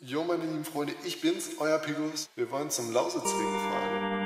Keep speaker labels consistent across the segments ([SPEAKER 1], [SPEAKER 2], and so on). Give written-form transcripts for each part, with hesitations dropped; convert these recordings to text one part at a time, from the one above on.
[SPEAKER 1] Jo, meine lieben Freunde, ich bin's, euer Piggus. Wir wollen zum Lausitzring fahren.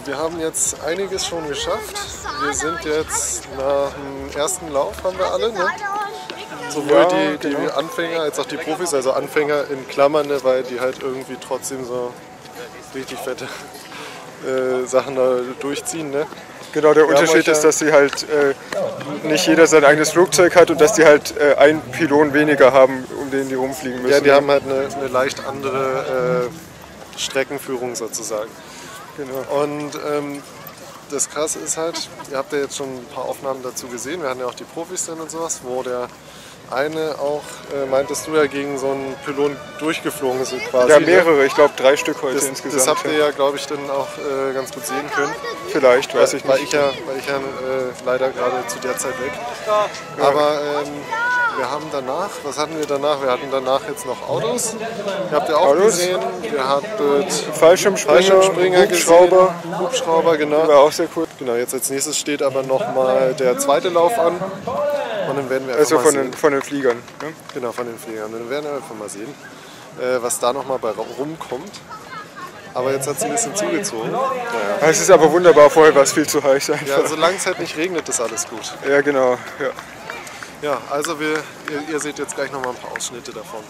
[SPEAKER 1] So, wir haben jetzt einiges schon geschafft. Wir sind jetzt nach dem ersten Lauf, haben wir alle, ne? Sowohl die Anfänger als auch die Profis, also Anfänger in Klammern, ne, weil die halt irgendwie trotzdem so richtig fette Sachen da durchziehen. Ne?
[SPEAKER 2] Genau, der Unterschied ist, dass sie halt nicht jeder sein eigenes Flugzeug hat und dass die halt einen Pylon weniger haben, um den die rumfliegen müssen.
[SPEAKER 1] Ja, die haben halt eine leicht andere Streckenführung sozusagen. Genau. Und das Krasse ist halt, ihr habt ja jetzt schon ein paar Aufnahmen dazu gesehen, wir hatten ja auch die Profis dann und sowas, wo der eine auch, meintest du ja, gegen so einen Pylon durchgeflogen ist quasi.
[SPEAKER 2] Ja, mehrere, ich glaube 3 Stück heute insgesamt.
[SPEAKER 1] Das habt ihr ja, glaube ich, dann auch ganz gut sehen können.
[SPEAKER 2] Vielleicht, weiß ich nicht.
[SPEAKER 1] Weil ich ja leider gerade zu der Zeit weg. Aber wir haben danach, was hatten wir danach? Wir hatten danach jetzt noch Autos. Ihr habt ja auch gesehen. Wir hatten Fallschirmspringer, Hubschrauber, genau.
[SPEAKER 2] War auch sehr cool.
[SPEAKER 1] Genau, jetzt als nächstes steht aber nochmal der zweite Lauf an. Und dann werden wir
[SPEAKER 2] also von den Fliegern. Ne?
[SPEAKER 1] Genau, von den Fliegern. Und dann werden wir einfach mal sehen, was da nochmal bei rumkommt. Aber jetzt hat es ein bisschen zugezogen. Naja.
[SPEAKER 2] Es ist aber wunderbar, vorher war es viel zu heiß einfach.
[SPEAKER 1] Ja, solange es halt nicht regnet, ist alles gut.
[SPEAKER 2] Ja, genau.
[SPEAKER 1] Ja, also ihr seht jetzt gleich nochmal ein paar Ausschnitte davon.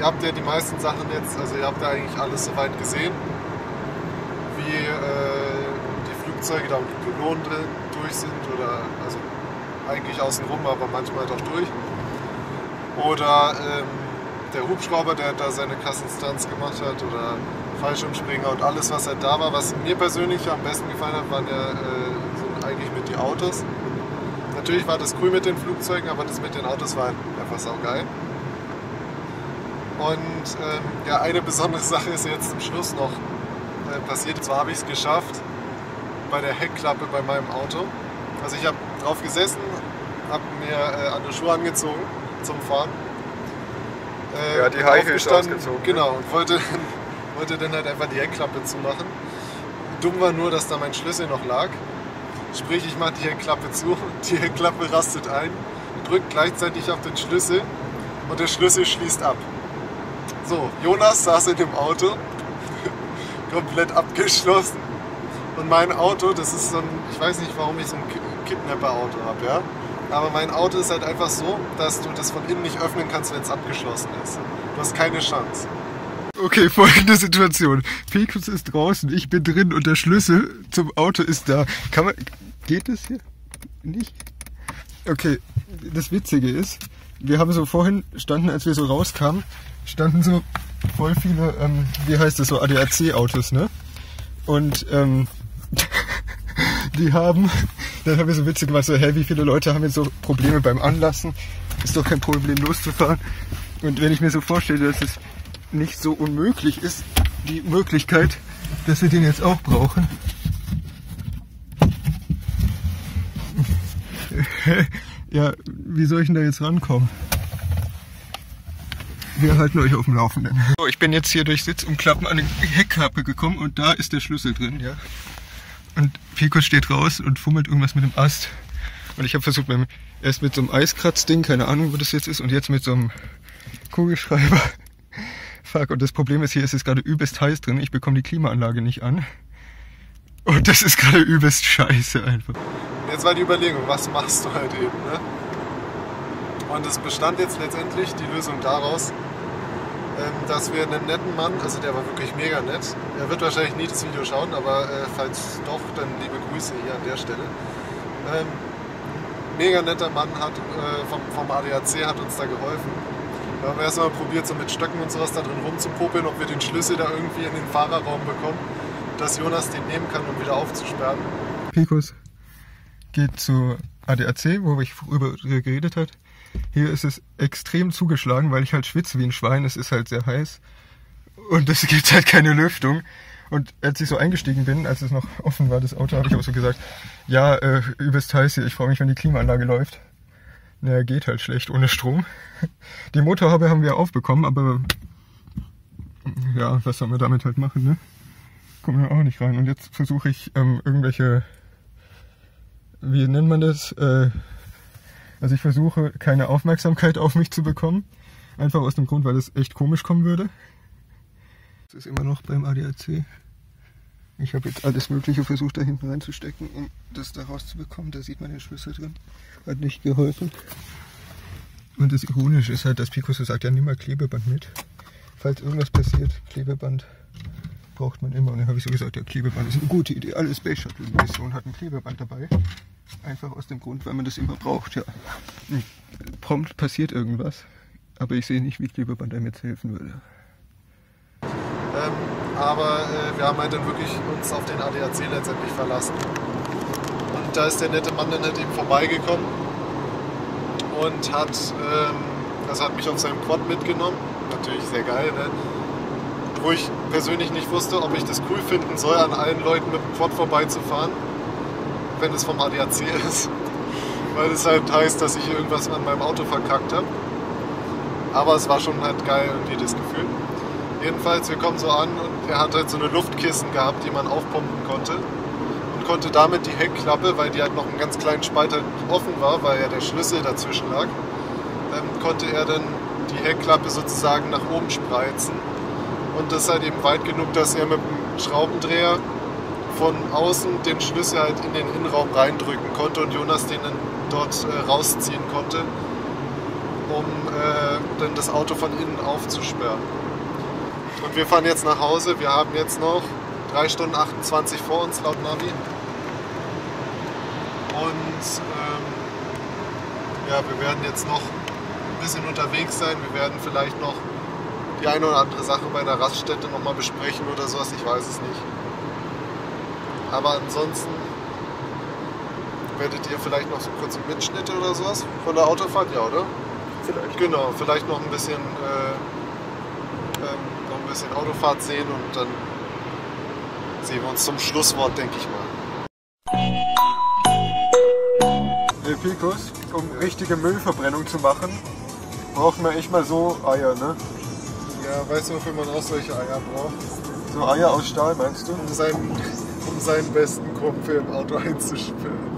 [SPEAKER 1] ihr habt ja die meisten Sachen jetzt, also ihr habt ja eigentlich alles soweit gesehen, wie die Flugzeuge da und die Pylonen drin durch sind oder also eigentlich außenrum, aber manchmal doch durch. Oder der Hubschrauber, der da seine krassen Stunts gemacht hat oder Fallschirmspringer und alles, was halt da war. Was mir persönlich am besten gefallen hat, waren ja so eigentlich mit den Autos. Natürlich war das cool mit den Flugzeugen, aber das mit den Autos war halt einfach saugeil. Und ja, eine besondere Sache ist jetzt zum Schluss noch passiert. Und zwar habe ich es geschafft bei der Heckklappe bei meinem Auto. Also ich habe drauf gesessen, habe mir andere Schuhe angezogen zum Fahren.
[SPEAKER 2] Ja, die High Heels ausgezogen.
[SPEAKER 1] Genau, und wollte dann halt einfach die Heckklappe zumachen. Dumm war nur, dass da mein Schlüssel noch lag. Sprich, ich mache die Heckklappe zu, die Heckklappe rastet ein, drückt gleichzeitig auf den Schlüssel und der Schlüssel schließt ab. So, Jonas saß in dem Auto, komplett abgeschlossen. Und mein Auto, das ist so ein, ich weiß nicht, warum ich so ein Kidnapper-Auto habe, ja? Aber mein Auto ist halt einfach so, dass du das von innen nicht öffnen kannst, wenn es abgeschlossen ist. Du hast keine Chance.
[SPEAKER 2] Okay, folgende Situation. Picus ist draußen, ich bin drin und der Schlüssel zum Auto ist da. Geht das hier? Nicht? Okay, das Witzige ist, wir haben so vorhin standen, als wir so rauskamen, standen so voll viele, wie heißt das, so ADAC-Autos, ne? Und die haben, dann haben wir so witzig gemacht, so, hey, wie viele Leute haben jetzt so Probleme beim Anlassen? Ist doch kein Problem loszufahren. Und wenn ich mir so vorstelle, dass es nicht so unmöglich ist, die Möglichkeit, dass wir den jetzt auch brauchen. Ja, wie soll ich denn da jetzt rankommen? Wir halten euch auf dem Laufenden. So, ich bin jetzt hier durch Sitzumklappen an die Heckklappe gekommen und da ist der Schlüssel drin, ja. Und Picus steht raus und fummelt irgendwas mit dem Ast. Und ich habe versucht, erst mit so einem Eiskratzding, keine Ahnung, wo das jetzt ist, und jetzt mit so einem Kugelschreiber. Fuck, und das Problem ist, hier ist es gerade übelst heiß drin. Ich bekomme die Klimaanlage nicht an. Und das ist gerade übelst scheiße einfach.
[SPEAKER 1] Jetzt war die Überlegung, was machst du halt eben, ne? Und es bestand jetzt letztendlich die Lösung daraus, dass wir einen netten Mann, also der war wirklich mega nett, er wird wahrscheinlich nie das Video schauen, aber falls doch, dann liebe Grüße hier an der Stelle. Mega netter Mann hat vom ADAC hat uns da geholfen. Wir haben erstmal probiert, so mit Stöcken und sowas da drin rumzupopeln, ob wir den Schlüssel da irgendwie in den Fahrerraum bekommen, dass Jonas den nehmen kann, um wieder aufzusperren.
[SPEAKER 2] Picus geht zu ADAC, wo ich früher geredet habe. Hier ist es extrem zugeschlagen, weil ich halt schwitze wie ein Schwein. Es ist halt sehr heiß und es gibt halt keine Lüftung. Und als ich so eingestiegen bin, als es noch offen war, das Auto, habe ich auch so gesagt, ja, übelst heiß hier, ich freue mich, wenn die Klimaanlage läuft. Naja, geht halt schlecht ohne Strom. Die Motorhaube haben wir aufbekommen, aber ja, was sollen wir damit halt machen, ne? Kommen wir auch nicht rein. Und jetzt versuche ich irgendwelche, wie nennt man das? Also ich versuche, keine Aufmerksamkeit auf mich zu bekommen. Einfach aus dem Grund, weil es echt komisch kommen würde. Es ist immer noch beim ADAC. Ich habe jetzt alles Mögliche versucht, da hinten reinzustecken, um das da rauszubekommen. Da sieht man den Schlüssel drin. Hat nicht geholfen. Und das Ironische ist halt, dass Picus so sagt, ja, nimm mal Klebeband mit. Falls irgendwas passiert, Klebeband braucht man immer. Und dann habe ich so gesagt, ja, Klebeband ist eine gute Idee. Alle Space Shuttle Missionen hatten Klebeband dabei. Einfach aus dem Grund, weil man das immer braucht, ja. Prompt passiert irgendwas, aber ich sehe nicht, wie Klebeband einem jetzt helfen würde.
[SPEAKER 1] Aber wir haben halt dann wirklich uns auf den ADAC letztendlich verlassen. Und da ist der nette Mann dann halt eben vorbeigekommen und hat mich auf seinem Quad mitgenommen. Natürlich sehr geil, ne? Wo ich persönlich nicht wusste, ob ich das cool finden soll, an allen Leuten mit dem Quad vorbeizufahren, wenn es vom ADAC ist, weil es halt heißt, dass ich irgendwas an meinem Auto verkackt habe. Aber es war schon halt geil irgendwie das Gefühl. Jedenfalls, wir kommen so an und er hat halt so eine Luftkissen gehabt, die man aufpumpen konnte und konnte damit die Heckklappe, weil die halt noch einen ganz kleinen Spalt halt offen war, weil ja der Schlüssel dazwischen lag, konnte er dann die Heckklappe sozusagen nach oben spreizen und das halt eben weit genug, dass er mit dem Schraubendreher von außen den Schlüssel halt in den Innenraum reindrücken konnte und Jonas den dann dort rausziehen konnte. um dann das Auto von innen aufzusperren. Und wir fahren jetzt nach Hause. Wir haben jetzt noch 3 Stunden 28 vor uns laut Navi. Und ja, wir werden jetzt noch ein bisschen unterwegs sein. Wir werden vielleicht noch die eine oder andere Sache bei der Raststätte nochmal besprechen oder sowas. Ich weiß es nicht. Aber ansonsten werdet ihr vielleicht noch so kurz Mitschnitte oder sowas von der Autofahrt, ja, oder?
[SPEAKER 2] Vielleicht.
[SPEAKER 1] Genau, vielleicht noch ein bisschen Autofahrt sehen und dann sehen wir uns zum Schlusswort, denke ich mal.
[SPEAKER 2] Hey Picos, um richtige Müllverbrennung zu machen, braucht man echt mal so Eier, ne?
[SPEAKER 1] Ja, weißt du, wofür man auch solche Eier braucht?
[SPEAKER 2] So Eier aus Stahl, meinst du?
[SPEAKER 1] Um seinen besten Kumpel im Auto einzusperren.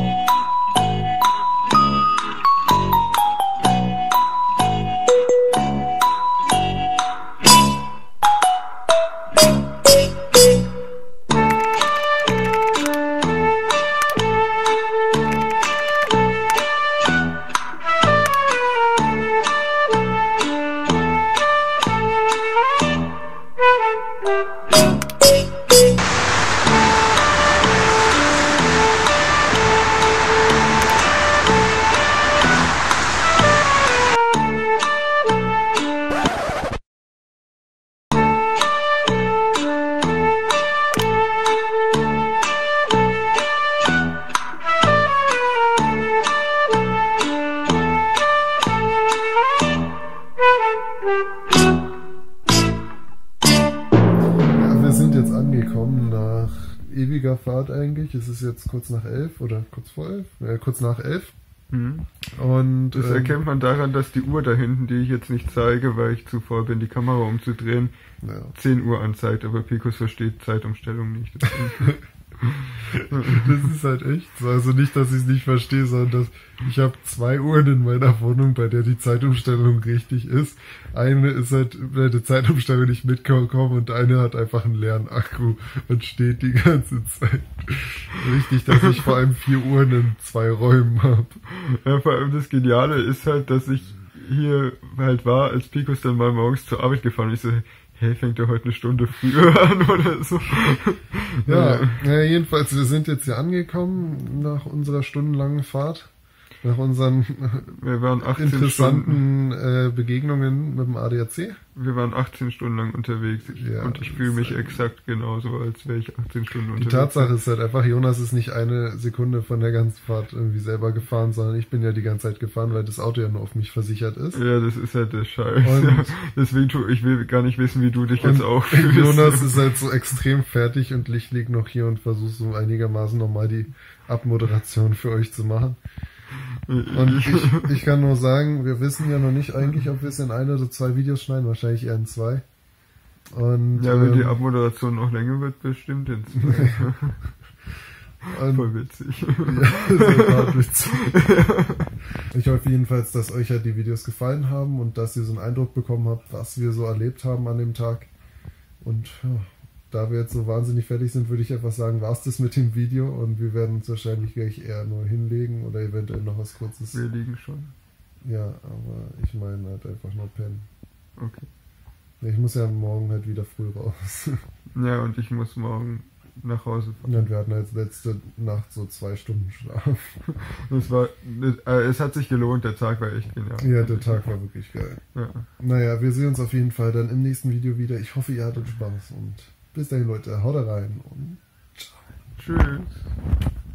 [SPEAKER 1] Ewiger Fahrt eigentlich. Es ist jetzt kurz nach 11 oder kurz vor 11? Kurz nach 11.
[SPEAKER 2] Mhm.
[SPEAKER 1] Und
[SPEAKER 2] das erkennt man daran, dass die Uhr da hinten, die ich jetzt nicht zeige, weil ich zu faul bin, die Kamera umzudrehen, 10 Uhr anzeigt, aber Picos versteht Zeitumstellung nicht.
[SPEAKER 1] Das ist halt echt so. Also nicht, dass ich es nicht verstehe, sondern dass ich habe 2 Uhren in meiner Wohnung, bei der die Zeitumstellung richtig ist. Eine ist halt bei der Zeitumstellung nicht mitgekommen und eine hat einfach einen leeren Akku und steht die ganze Zeit. Richtig, dass ich vor allem 4 Uhren in 2 Räumen habe.
[SPEAKER 2] Ja, vor allem das Geniale ist halt, dass ich hier halt war, als Picos dann mal morgens zur Arbeit gefahren ist. Ich so, hey, fängt er heute eine Stunde früher an oder so?
[SPEAKER 1] Ja, jedenfalls, wir sind jetzt hier angekommen nach unserer stundenlangen Fahrt. Nach unseren interessanten Begegnungen mit dem ADAC.
[SPEAKER 2] Wir waren 18 Stunden lang unterwegs und ich fühle mich exakt genauso, als wäre ich 18 Stunden unterwegs.
[SPEAKER 1] Die Tatsache ist halt einfach, Jonas ist nicht eine Sekunde von der ganzen Fahrt irgendwie selber gefahren, sondern ich bin ja die ganze Zeit gefahren, weil das Auto ja nur auf mich versichert ist.
[SPEAKER 2] Ja, das ist halt der Scheiß. Ja, deswegen ich will gar nicht wissen, wie du dich jetzt auch fühlst.
[SPEAKER 1] Jonas ist halt so extrem fertig und ich liege noch hier und versuche so einigermaßen nochmal die Abmoderation für euch zu machen. Und ich kann nur sagen, wir wissen ja noch nicht eigentlich, ob wir es in 1 oder 2 Videos schneiden, wahrscheinlich eher in 2. Und,
[SPEAKER 2] ja, wenn die Abmoderation noch länger wird, bestimmt in 2. Voll witzig.
[SPEAKER 1] Ja, das war witzig. Ich hoffe jedenfalls, dass euch halt die Videos gefallen haben und dass ihr so einen Eindruck bekommen habt, was wir so erlebt haben an dem Tag. Und ja, da wir jetzt so wahnsinnig fertig sind, würde ich einfach sagen, war's das mit dem Video und wir werden uns wahrscheinlich gleich eher nur hinlegen oder eventuell noch was Kurzes.
[SPEAKER 2] Wir liegen schon.
[SPEAKER 1] Ja, aber ich meine halt einfach nur pennen.
[SPEAKER 2] Okay.
[SPEAKER 1] Ich muss ja morgen halt wieder früh raus.
[SPEAKER 2] Ja, und ich muss morgen nach Hause fahren.
[SPEAKER 1] Ja, und wir hatten jetzt letzte Nacht so 2 Stunden Schlaf.
[SPEAKER 2] Es hat sich gelohnt, der Tag war echt genial.
[SPEAKER 1] Ja, der Tag war wirklich geil.
[SPEAKER 2] Ja.
[SPEAKER 1] Naja, wir sehen uns auf jeden Fall dann im nächsten Video wieder. Ich hoffe, ihr hattet Spaß und bis dahin, Leute, haut rein und ciao.
[SPEAKER 2] Tschüss.